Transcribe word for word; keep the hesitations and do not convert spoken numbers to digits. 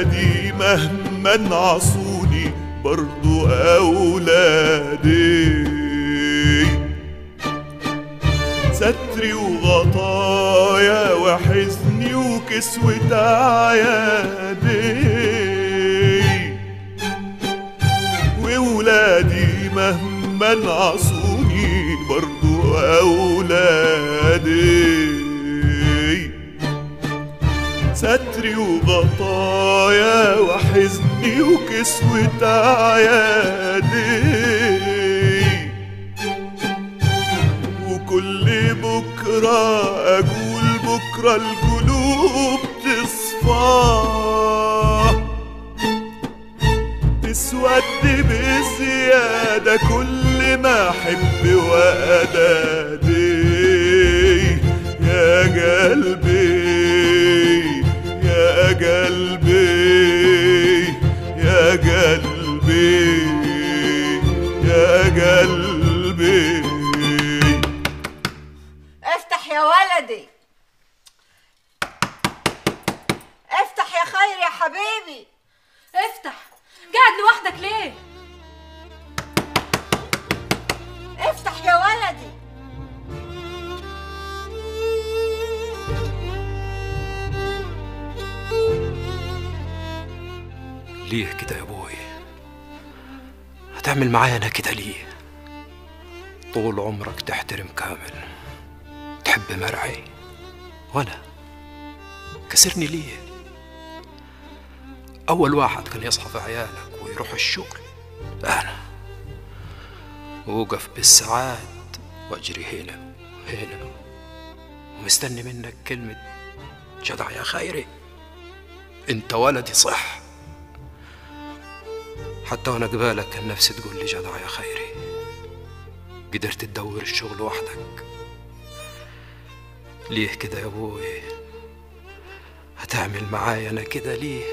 ولادي مهما عصوني برضو أولادي، ستري وغطايا وحزني وكسوة عيادي، وولادي مهما عصوني برضو أولادي، ستري وغطايا وحزني وكسوة عيادي، وكل بكرة أقول بكرة القلوب تصفى، تسود بزيادة كل ما أحب وأدادي، يا قلبي يا قلبي يا قلبي يا قلبي. افتح يا ولدي، افتح يا خير يا حبيبي، افتح. قاعد لوحدك ليه؟ افتح يا ولدي. ليه كده يا ابوي؟ هتعمل معايا انا كده ليه؟ طول عمرك تحترم كامل، تحب مرعي، وانا كسرني ليه؟ اول واحد كان يصحى في عيالك ويروح الشغل انا، ووقف بالساعات واجري هنا وهنا ومستني منك كلمة جدع يا خيري، انت ولدي صح. حتى وانا قبالك كان نفسي تقول لي جدع يا خيري، قدرت تدور الشغل وحدك. ليه كده يا ابوي؟ هتعمل معايا انا كده ليه؟